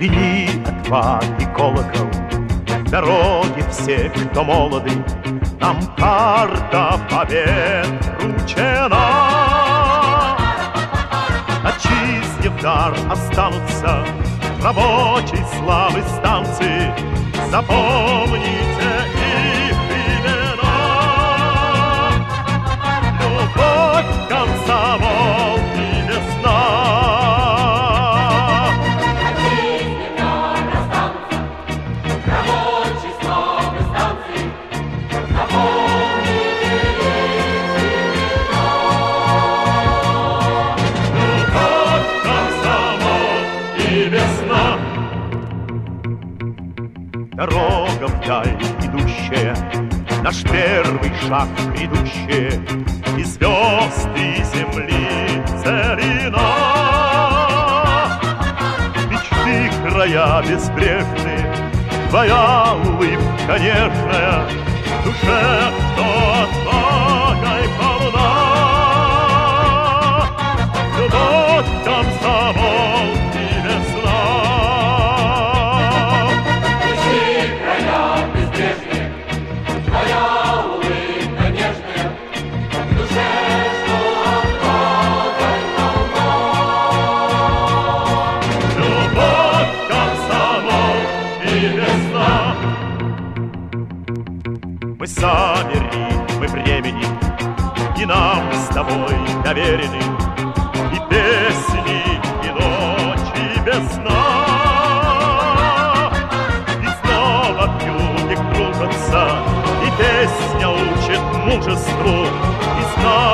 Звенит от воды колокол, дороги все, кто молоды, нам карта побед вручена. Отчизне в дар останутся рабочей славы станции. Запомните их имена. Любовь, комсомол и весна. Отчизне в дар останутся рабочей славы станции. Запомните их имена. Любовь, комсомол и весна. Дорога вдаль идущая, наш первый шаг грядущая, и звезд, и земли целина. Мечты края безбрежные, твоя улыбка нежная, в душе, что отвагой полна. Любовь, комсомол и весна. Твоя улыбка нежная, в душе, что отвагой полна. Любовь, комсомол и весна. Мы сами ритмы времени, и нам с тобой доверены и песни, и ночи без сна. И снова в юге кружатся, и песня учит мужеству, и знает